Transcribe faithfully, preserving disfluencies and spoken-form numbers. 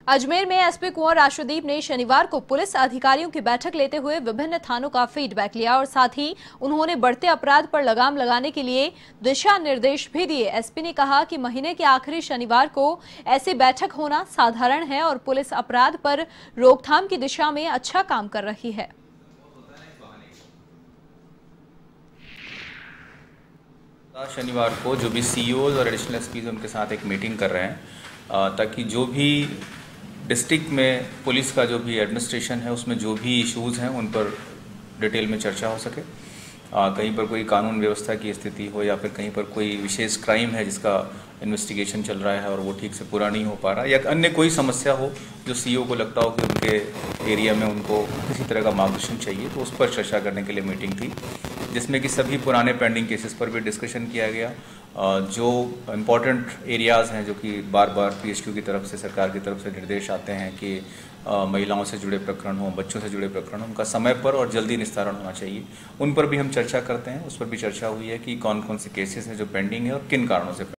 अजमेर में एसपी कुंवर राष्ट्रदीप ने शनिवार को पुलिस अधिकारियों की बैठक लेते हुए विभिन्न थानों का फीडबैक लिया और साथ ही उन्होंने बढ़ते अपराध पर लगाम लगाने के लिए दिशा निर्देश भी दिए। एसपी ने कहा कि महीने के आखिरी शनिवार को ऐसी बैठक होना साधारण है और पुलिस अपराध पर रोकथाम की दिशा में अच्छा काम कर रही है। शनिवार को जो भी सीईओज और एडिशनल एसपीज उनके साथ एक मीटिंग कर रहे हैं ताकि जो भी डिस्ट्रिक्ट में पुलिस का जो भी एडमिनिस्ट्रेशन है उसमें जो भी इश्यूज़ हैं उन पर डिटेल में चर्चा हो सके। आ, कहीं पर कोई कानून व्यवस्था की स्थिति हो या फिर कहीं पर कोई विशेष क्राइम है जिसका इन्वेस्टिगेशन चल रहा है और वो ठीक से पूरा नहीं हो पा रहा, या अन्य कोई समस्या हो जो सीईओ को लगता हो कि उनके एरिया में उनको किसी तरह का मार्गदर्शन चाहिए, तो उस पर चर्चा करने के लिए मीटिंग थी, जिसमें कि सभी पुराने पेंडिंग केसेस पर भी डिस्कशन किया गया। जो इम्पॉर्टेंट एरियाज़ हैं जो कि बार बार पीएचक्यू की तरफ से, सरकार की तरफ से निर्देश आते हैं कि महिलाओं से जुड़े प्रकरण हों, बच्चों से जुड़े प्रकरण हों, उनका समय पर और जल्दी निस्तारण होना चाहिए, उन पर भी हम चर्चा करते हैं। उस पर भी चर्चा हुई है कि कौन कौन से केसेस हैं जो पेंडिंग है और किन कारणों से